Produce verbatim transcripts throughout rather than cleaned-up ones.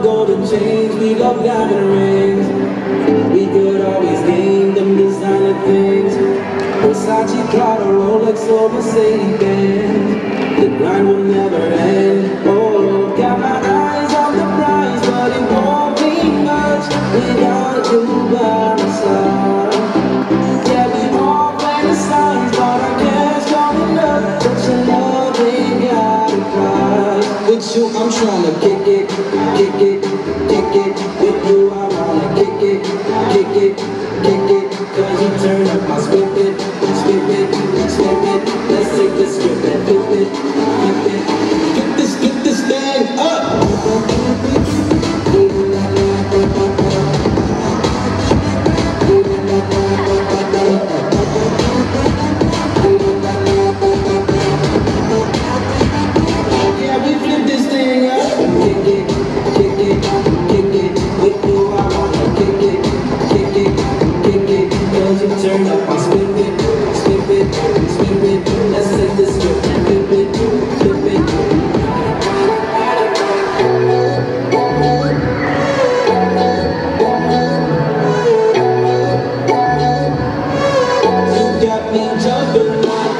love golden chains, we love diamond rings. We could always gain them designer things. Versace, Prada, Rolex, or Mercedes-Benz. The grind will never end. Oh, got my eyes on the prize, but it won't be much without you by my side. Yeah, we all fantasize, but our cash don't enough. But your love ain't got a price. With you, I'm tryna kick it, kick it, kick it. With you, I wanna kick it, kick it, kick it. Cause you turn up my spirit, skip it, skip it. Let's take this script and flip it, flip it. Get this, get this thing up. Yeah, we flip this thing up. Kick it, kick it, kick it. With you, I wanna kick it, kick it, kick it. Cause you turn up my spirit, skip it, skip it. Let's take this script and flip it, flip it. You got me jumping like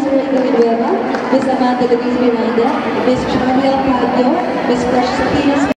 Miss Amanda Louise Miranda, Miss Charlie Alpadio, Miss Precious Athena